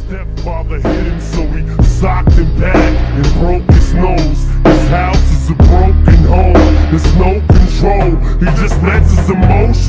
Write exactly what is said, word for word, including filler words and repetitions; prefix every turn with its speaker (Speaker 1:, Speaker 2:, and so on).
Speaker 1: Stepfather hit him, so he socked him back and broke his nose. His house is a broken home, there's no control. He just lets his emotions